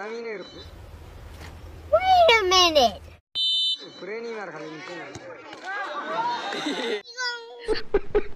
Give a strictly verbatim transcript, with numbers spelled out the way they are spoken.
Wait a minute. Pure ni mar kali ni.